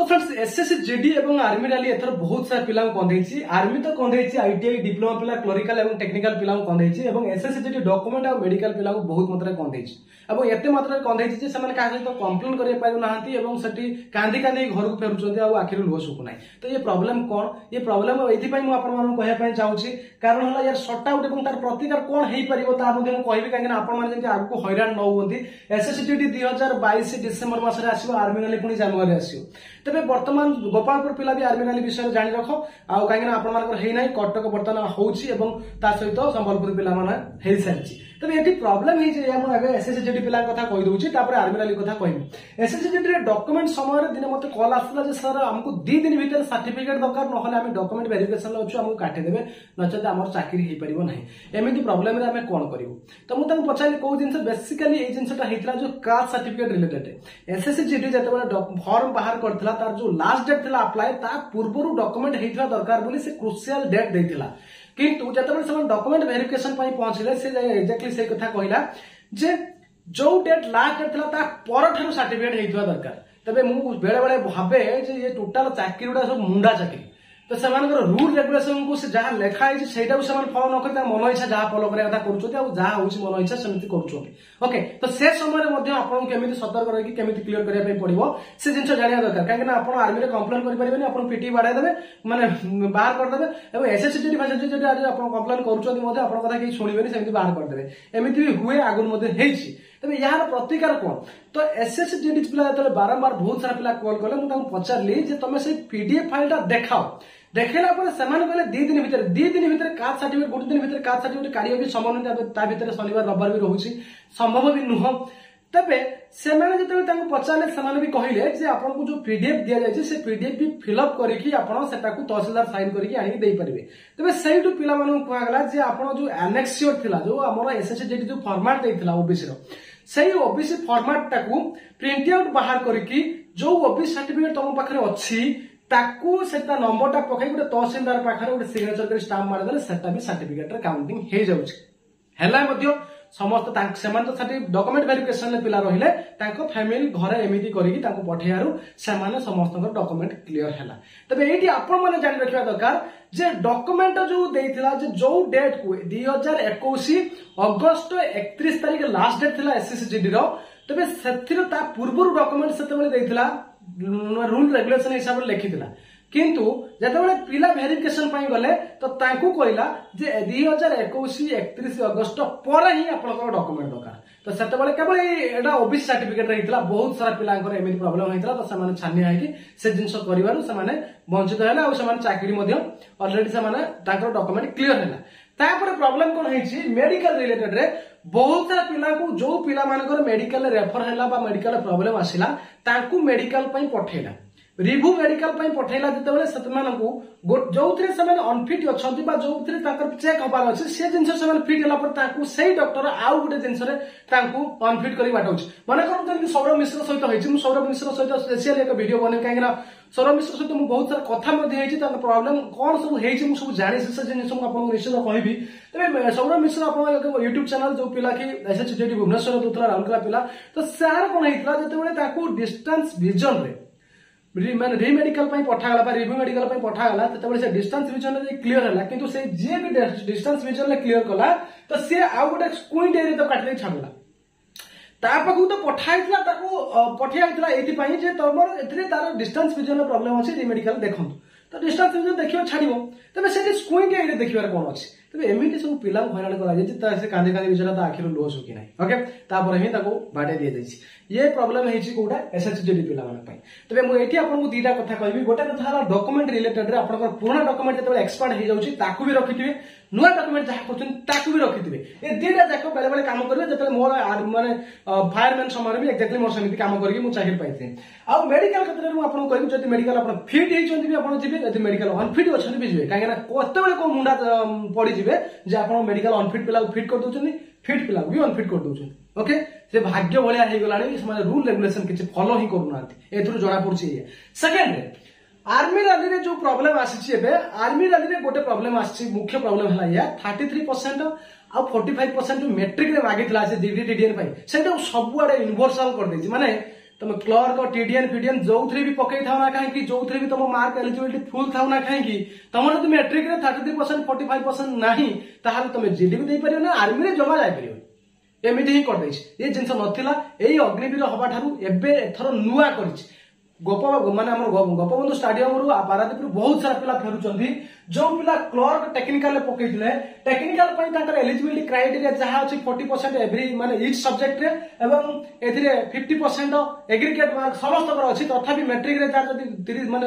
तो friends SSC GD एवं army rally एथर बहुत सारा पिला कंधेछि आर्मी तो कंधेछि आईटीआई डिप्लोमा पिला क्लरिकल एवं टेक्निकल पिला कंधेछि एवं एसएससी जीडी डॉक्यूमेंट और मेडिकल पिला बहुत मात्रा कंधेछि एवं एते मात्रा कंधेछि जे समान का सहित कंप्लेन करि पाइ नाहंती एवं सटी कांदी कांदी घर को फेरुचंती आ आखिर लुह सुकु नाही तो ये प्रॉब्लम कोन ये प्रॉब्लम एथि पई मु आपन मानु कहया पई चाहूछि कारण हला यार शॉर्ट आउट एवं तार प्रतिकार कोन हेई परिबो ता मध्ये मु कहबी काहे ना आपन माने जे आगु को हैरान न होंती एसएससी जीडी 2022 डिसेंबर मास रे आसीबो आर्मी रैली पुनी जनवरी आसीबो तबे वर्तमान गोपालपुर पिला भी आर्मी रैली विषय जानि रखो आ काहे ना आपन मानकर हेई नाही कटक वर्तमान होउछि एवं ता सहित संबलपुर पिला माने हेई सारछि तबे एठी प्रॉब्लम हे जे हम आगे एसएससी जीडी पिला कथा कहि दउछि तापर आर्मी रैली कथा कहिबी एसएससी जीडी रे डॉक्यूमेंट समय रे दिन मते कॉल आसला जे सर हमकु 2 दिन भीतर सर्टिफिकेट दरकार नहले हम डॉक्यूमेंट वेरिफिकेशन लउछु हमकु काटे देबे नचते हमर चाकरी हे परिबो नाही एमिति प्रॉब्लम रे हम कोन करिवो तो मु तंग पछाली को जिंस बेसिकली ए जिंसटा हेतला जो caste certificate related SSC GD जते बडा फॉर्म बाहर करथला तार जो लास्ट डेट थिला अप्लाई ता पूर्वरु डॉक्यूमेंट हेतला दरकार बोली से क्रुशियल डेट देथिला किंतु जते बडा सम डॉक्यूमेंट वेरिफिकेशन पई पहुंचले से एक्जेक्टली से कथा कहिला जे जो डेट लास्ट डेट थिला ता परठारु सर्टिफिकेट हेतवा दरकार तबे मु बेले बेले भाबे जे ये टोटल चाकरीडा सब मुंडा चाकरी तो सेमानकर रूल रेगुलेशन को से जहां लेखा है सेटा को सेमान फॉलो न करता मन इच्छा जहां फॉलो करे कथा करूछोती आ जहां होछि मन इच्छा समिति करूछोती ओके तो से समय रे मध्ये आपन केमिति सतर्क रही कि केमिति क्लियर करिया पे पड़िबो से जिंस जानिया दरकार काहे ना आपन आर्मी रे कंप्लेन करि परिबेनी आपन पीटी बाडा देबे माने बाहर कर देबे एवं एसएससी जीडी भाषा जे आज आपन कंप्लेन करूछोती मध्ये आपन कथा कि सुनिबेनी सेमिति बाहर कर देबे एमिति भी हुए आगुन मध्ये हेछि तबे यार प्रतिकार कोन तो एसएससी जीडी पिला तले बारंबार बहुत सारा पिला कॉल करले मु तांको पचारली जे तमे से पीडीएफ फाइलटा देखाओ देखला पर समान कहले 2 दिन भीतर कास्ट सर्टिफिकेट गोटे दिन भीतर कास्ट सर्टिफिकेट कार्य भी संबंध ता भीतर शनिवार रविवार भी रहउछि संभव भी नुह तबे सेमाने जते तांको पचारले समान भी कहिले जे आपन को जो पीडीएफ दिया जाय से पीडीएफ भी फिल अप करिकि आपन सेटा को तहसीलदार साइन करिकि आनि देई परिबे तबे सेइटु पिला मानु कहला गला जे आपन जो एनेक्सियर थिला जो हमर एसएससी जेडी जो फॉर्मेट देइथिला ओबीसी रो सेही ओबीसी फॉर्मेट टाकू प्रिंट आउट बाहर करिकि जो ओबीसी सर्टिफिकेट तम पाखरे अछि ताकू सेटा नंबरटा पकाई गोटे तहसीलदार पाखरे गोटे सिग्नेचर कर स्टाम्प मार देले सेटा भी सर्टिफिकेट रे काउंटिंग हे जाउछि हैला मध्ये समस्त तांक समान तो साथी डॉक्यूमेंट वेरिफिकेशन ले पिला रहिले तांको फैमिली घरे एमिति करिकि तांको पठेयारु समान समस्त डॉक्यूमेंट क्लियर हैला तबे एठी आपण माने जानि रखिबा दरकार जे डॉक्यूमेंट जो देइथिला जे जो डेट को 2021 अगस्त 31 तारिख लास्ट डेट थिला एसएससी जीडी रो तबे सेथिरो ता पूर्वरु डॉक्यूमेंट सेते बेले देइथिला रूल रेगुलेशन हिसाब रे लेखिथिला किंतु जतबेले पिला वेरिफिकेशन पई गले तो तांकू कहला जे 2021 31 अगस्त पर ही आपनकर डॉक्यूमेंट दरकार तो सेतबेले केवल एडा ओबीसी सर्टिफिकेट रहितला बहुत सारा पिलांकर एमिति प्रॉब्लम होइतला तो समान छानिया है कि से जिंस करिवारु समान वंचित हैला और समान चाकरी मध्ये ऑलरेडी समान तांकर डॉक्यूमेंट क्लियर हैला तापर प्रॉब्लम कोन हेछि मेडिकल रिलेटेड रे बहुत सारा पिला को जो पिला मानकर मेडिकल रेफर हैला बा मेडिकल प्रॉब्लम आसिला तांकू मेडिकल पई पठेला रिव्यू मेडिकल पई पठेला जतबेले सतमानकू जोथरे समान अनफिट अछंती बा जोथरे ताकर चेक होबार अछि से जिंस समान फिट होला पर ताकू सेही डॉक्टर आउ गुटे जिंस रे ताकू अनफिट करी बाटौछ माने कोन जंती सौरभ मिश्र सहित होइछि मु सौरभ मिश्र सहित स्पेशल एक वीडियो बने काहेना सौरभ मिश्र सहित मु बहुत सारा कथा मध्ये हेछि ता प्रॉब्लम कोन सब हेछि मु सब जानि से जिंस मु आपन निश्चित कहबी तबे सौरभ मिश्र आपन एक YouTube चैनल जो पिला की एसएससी जीडी भुवनेश्वर दोतला राउरकेला पिला तो सार कोन हेतला जतबेले ताकू डिस्टेंस विजन रे माने री मेडिकल पई पठा गला रिव्यू मेडिकल पई पठा गला तबे से डिस्टेंस विजन रे क्लियर हला किंतु से जे भी डिस्टेंस विजन रे क्लियर कला तो से आ गोटे स्क्रीन एरिया तो काटले छाडला तापकू तो पठाइतला ताको पठियाइतला एति पई जे तमर एथरे तार डिस्टेंस विजन रे प्रॉब्लम अछि री मेडिकल देखंतु तो डिस्टेंस विजन देखियो छाडिबो तबे से स्क्रीन एरिया देखिबार कोन अछि तबे एमिति सब पिला हैरान करा जे ता से कांदे कांदे विजन ता आखिर लो सुकी नाही ओके तापर ही ताको बाटे दिए दैछि ये प्रॉब्लम हेछि कोडा एसएससी जीडी पिला मन पई तबे मु एठी आपन को दीटा कथा कहबी गोटा कथा हला डॉक्यूमेंट रिलेटेड रे आपन पुराना डॉक्यूमेंट जते एक्सपायर्ड हे जाउछि ताकू भी रखिथिबे नुवा डॉक्यूमेंट जहा करछन ताकू भी रखिथिबे ए दीटा जाको बेले बेले काम करबे जते मोर माने फायरमैन समय भी एक्जेक्टली मोर समिति काम करके मु चाकरी पाइथे आ मेडिकल क्षेत्र रे मु आपन कहबी जते मेडिकल आपन फिट हे चंदी भी आपन जिबे जते मेडिकल अनफिट अछन भी जिबे काहेना कोते बेले को मुंडा पड़ी जिबे जे आपन मेडिकल अनफिट पिला फिट कर दोछन फिट पिला भी अनफिट कर दोछन ओके से भाग्य भलिया हे गलानी से रूल रेगुलेशन किछि फॉलो ही करू नांती एथुर जणा पड़छि सेकंड आर्मी रैली रे जो प्रॉब्लम आछि एबे आर्मी रैली रे गोटे प्रॉब्लम आछि मुख्य प्रॉब्लम हला या 33% आ 45% जो मैट्रिक रे मागितला से डीडी टीडीएन पई सेटा सब आडे यूनिवर्सल कर देछि माने तुम क्लर्क टीडीएन फीडीएन जो भी पकई था ना कहीं जो भी तुम मार्क एलिजिबिलिटी फुल था ना कहीं तुम जब मैट्रिक 33% 45% नहीं ताहले तुम जीडी भी दे पारियो ना आर्मी रे जमा जाय पारियो एमिति ही कर दैछि ये जिंस नथिला एई अग्निवीर हवा ठारू एबे एथरो नुआ करिछि गोप माने हमर गोपबंधु स्टेडियम रु पारादीप रु बहुत सारा पिला फेरुचंदी जो पिला क्लर्क टेक्निकल पकईथिले टेक्निकल पई ताकर एलिजिबिलिटी क्राइटेरिया जहा अछि 40% एवरी माने ईच सब्जेक्ट रे एवं एथिरे 50% एग्रीगेट मार्क समस्त पर अछि तथापि मैट्रिक रे जा जदी 30 माने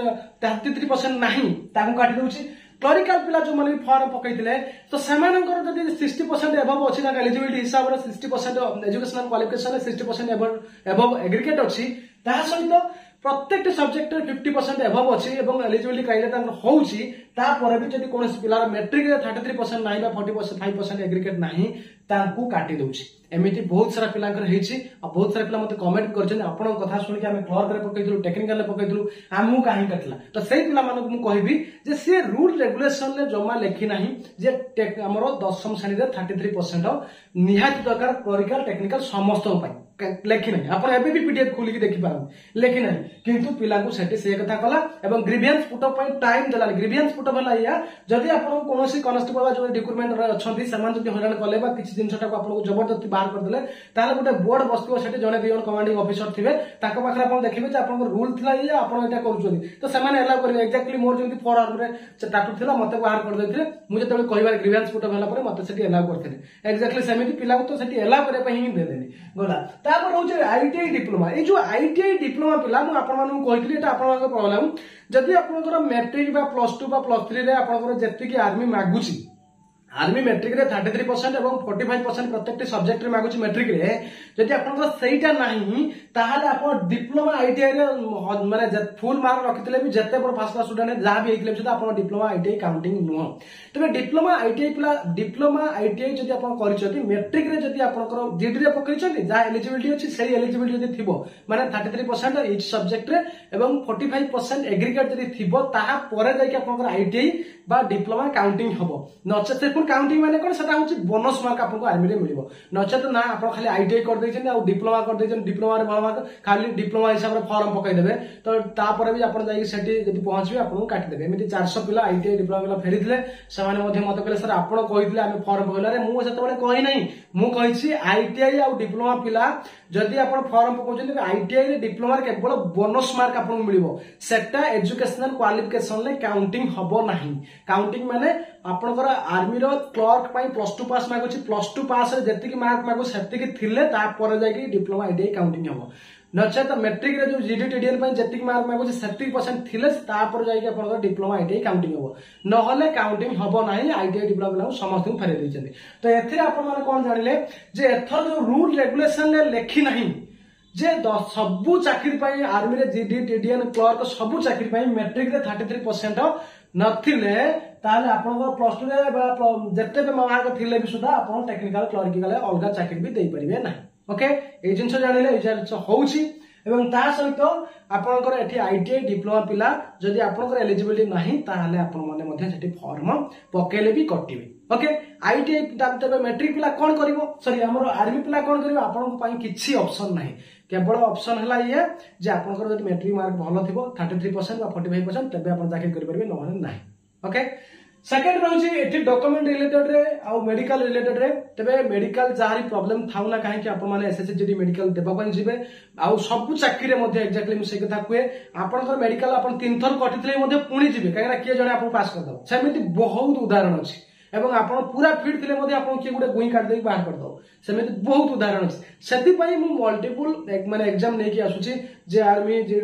33% नाही ताकू काटि दउछि क्लरिकल पिला जो माने फॉर्म पकईथिले तो सेमानकर जदी 60% एबव अछि ना एलिजिबिलिटी हिसाब रे 60% एजुकेशनल क्वालिफिकेशन 60% एबव एग्रीगेट अछि ता सहित प्रत्येक सब्जेक्ट 50% एबव अछि एवं एलिजिबिलिटी क्राइटेरिया होउछि तापर भी जदी कोनोसी पिलार मैट्रिक रे 33% नाही बा 45% एग्रीगेट नाही तांकू काटि दउछि एमिति बहुत सारा पिलांकर हेछि आ बहुत सारा पिला मते कमेंट करछन आपन कथा सुनि के हम क्लर्क रे पकैथलु टेक्निकल रे पकैथलु आमु काहे कथला तो सेही पिला मानको मु कहबी जे से रूल रेगुलेशन रे जमा लेखि नाही जे हमरो 10म श्रेणी रे 33% निहात दरकार क्लरिकल टेक्निकल समस्त पई लेखि नहीं आपण एबे भी पीडीएफ खोली के देखि पारन लेखि नहीं किंतु पिला को सेठी से कथा कला एवं ग्रीवियंस पुटअप पई टाइम देला ग्रीवियंस पुटअप हला या जदी आपण कोनोसी कांस्टेबल जो रिक्रूटमेंट रे अछंती समान जदी हरान कले बा किछि जिंसटा को आपण को जबरदस्ती बाहर कर देले ताले गोटे बोर्ड बसतिबो सेठी जने दियन कमांडिंग ऑफिसर थिबे ताको पाखरा आपण देखिबे जे आपण रूल थिला या आपण एटा करूछोनी तो समान एला करबे एक्जेक्टली मोर जेंति फॉर आर्म रे टाटू थिला मते बाहर कर देथिले मु जते कहिबार ग्रीवियंस पुटअप हला परे मते सेठी एला करथिले एक्जेक्टली सेमिति पिला को तो सेठी एला करे पई ही देलेनी गला तापर होचे आईटीआई डिप्लोमा ए जो आईटीआई डिप्लोमा पिला मु आपण मानु कहितली एटा आपण मानको प्रॉब्लम जदी आपनकर मैट्रिक बा +2 बा +3 रे आपनकर जेति की आर्मी मागुची आर्मी मैट्रिक रे 33% एवं 45% प्रत्येक सब्जेक्ट रे मागुची मैट्रिक रे जदी आपनकर सेहीटा नाही ताहाले आपण डिप्लोमा आईटीआई रे माने फुल मार्क रखितले भी जते बड़ फर्स्ट क्लास स्टूडेंट जहा भी हेतले से आपण डिप्लोमा आईटीआई काउंटिंग नुह तबे डिप्लोमा आईटीआई पिला डिप्लोमा आईटीआई जदी आपण करिसथि मैट्रिक रे जदी आपनकर जीडी रे पकरिसथि जा एलिजिबिलिटी अछि सेही एलिजिबिलिटी जदी थिबो माने 33% ईच सब्जेक्ट रे एवं 45% एग्रीगेट जदी थिबो ताहा परे जाय कि आपनकर आईटीआई बा डिप्लोमा काउंटिंग हबो नचते काउंटिंग माने कोन सेटा होची बोनस मार्क आपको आर्मी रे मिलिबो नचत ना आपण खाली आईटीआई कर दैछन आ डिप्लोमा कर दैछन डिप्लोमा रे मार्क खाली डिप्लोमा हिसाब रे फॉर्म पकाई देबे तो तापर भी आपण जाई सेठी जदी पहुंचबे आपन काटि देबे एमिति 400 पिला आईटीआई डिप्लोमा पिला फेरिथिले समाने मध्ये मते कहले सर आपण कहिथिले आमे फॉर्म पकाइला रे मु सेते बळे कहि नाही मु कहिछि आईटीआई आ डिप्लोमा पिला जदी आपण फॉर्म पकाउछन आईटीआई रे डिप्लोमा रे केवल बोनस मार्क आपन मिलिबो सेटा एजुकेशनल क्वालिफिकेशन ले काउंटिंग हबो नाही काउंटिंग माने आपनकर आर्मी रो क्लर्क पाई +2 पास मागुची +2 पास रे जति की मार्क मागु सेति की थिले ता पर जाय की डिप्लोमा आईटीआई काउंटिंग हबो नचेत मैट्रिक रे जो जीडी टीडीएन पाई जति की मार्क मागुची 70% थिले ता पर जाय की आपनकर डिप्लोमा आईटीआई काउंटिंग हबो नहले काउंटिंग हबो नाही आईटीआई डिप्लोमा समस्त फेरे दैछन तो एथिरे आपन माने कोन जानिले जे एथर जो रूल रेगुलेशन ले लेखि नाही जे सबु चाकरी पाई आर्मी रे जीडी टीडीएन क्लर्क सबु चाकरी पाई मैट्रिक रे 33% नथिले ताले आपनकर +2 रे बा जते be मार्क थिले भी सुधा आपन टेक्निकल क्लरिकल अलगा चाकरी भी देई परिबे ना ओके ए जिंस जानिले ए जिंस होउची एवं ता सहित आपनकर एठी आईटीआई डिप्लोमा पिला जदी आपनकर एलिजिबिलिटी नाही ताले आपन माने मध्ये सेठी फॉर्म पकेले भी कटिबे ओके आईटीआई तबे मैट्रिक पिला कोन करिवो सॉरी हमर आर्मी पिला कोन करिवो आपन पई किछि ऑप्शन नाही केवल ऑप्शन हला ये जे आपनकर जदी मैट्रिक मार्क भलो थिबो 33% बा 45% तबे आपन चाकरी करि परबे नहले नाही ओके सेकंड रहउची एठी डॉक्यूमेंट रिलेटेड रे आ मेडिकल रिलेटेड रे तबे मेडिकल जारी प्रॉब्लम थाउ ना काहे कि आपन माने एसएससी मेडिकल देबा पई जिबे आ सब चाकरी रे मध्ये एक्जेक्टली मु से कथा कुए आपनकर मेडिकल आपन 3 थर कटितले मध्ये पुणी जिबे काहे ना के जणे आपन पास कर दो सेमिति बहुत उदाहरण अछि एवं आपण पूरा फिट थिले मध्ये आपण के गुडे गुई काट दे बाहर कर दो सेमिति बहुत उदाहरण अछि सेति पई मु मल्टीपल माने एग्जाम नै कि आसुची जे आर्मी जे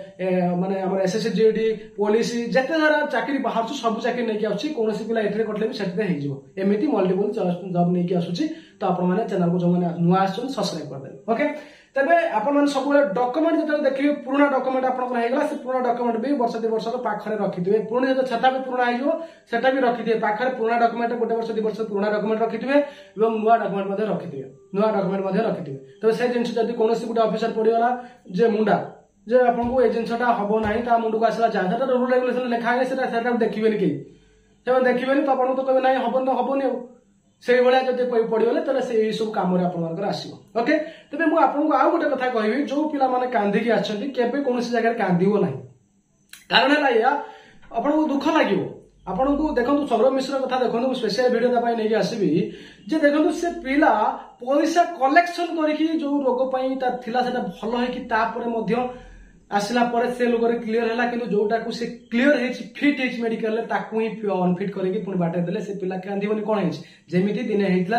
माने हमर एसएससी जीडी पुलिस जते सारा चाकरी बाहर छु सब चाकरी नै कि आसुची कोनोसी पिला एथरे कटले भी सेति हे जिवो एमिति मल्टीपल जॉब नै कि आसुची तो आपण माने चैनल को जो माने नुआ आछन सब्सक्राइब कर दे ओके तबे आपण माने सब डॉक्यूमेंट जते देखिबे पुराना डॉक्यूमेंट आपण को हेगला से पुराना डॉक्यूमेंट भी वर्ष 2 वर्ष पाखरे रखि दिबे पुराना जते छटा भी पुराना आइजो सेटा भी रखि दिबे पाखरे पुराना डॉक्यूमेंट 1 वर्ष 2 वर्ष पुराना डॉक्यूमेंट रखि दिबे एवं नुआ डॉक्यूमेंट मध्ये रखि दिबे नुआ डॉक्यूमेंट मध्ये रखि दिबे तबे से जिंस जदी कोनोसी गुटे ऑफिसर पडिवाला जे मुंडा जे आपण को ए जिंसटा हबो नाही ता मुंडू को आसला जाता रूल रेगुलेशन लिखा है सेटा देखिबेनी के सेवन देखिबेनी तो आपण तो कहबे नाही हबो न हबोनी से भाया जब पड़गले तो से सब कम आसो ओके। तेज मुझे आपको आउ गोटे कथा कहबी जो पिला माने कांदिकी आछंती केबे कौन जगह कांदिबो नाही कारण है या आपको दुख लगे आपको देखो सौरभ मिश्र कथा देखो स्पेशल वीडियो नहीं आसबि जे देखो से पिला पैसा कलेक्शन करके जो रोग थिला सेटा भल है आसला से लोग क्लीयर है कि जोटा को से क्लीयर है फिट है मेडिकल ही अनफिट करके पुणी बाटे देले से पिला कांदिबनी कौन है जमीती दिने होता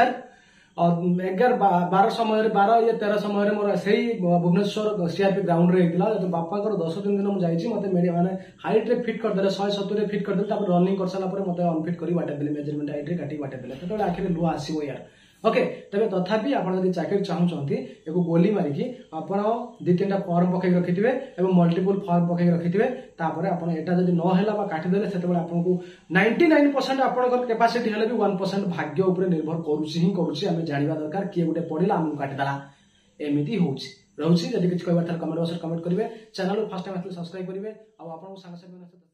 2011-12 समय 12-13 समय मोर से भुवनेश्वर सीआरपी ग्राउंड रे होता बापा 10 दिन मुझे मत माने हाइट रे फिट करदे 170 फिट करदे रनिंग कर सारा मत अनफिट कर बाटे देले मेजरमेंट हाइट रे काटी बाटे देले तो आखिर लुह आसो यार ओके। तबे तथापि आप चाकरी चाहूँगी एक गोली मारिकी आप 2-3टा फॉर्म पकई रखिथे और मल्टीपल फॉर्म पकई रखिथे तापर आप जब नहला काटिदेले से आपको 99% आप कैपेसिटी हेल्ले भी 1% भाग्य उपर निर्भर करुँच जानवा दरकार किए गोटे पढ़ला आमको काटिदेला एमती रोचे जब किसी कह कमेंट बॉक्स कमेंट करेंगे चैनल फर्स्ट टाइम सब्सक्राइब करेंगे आप सांग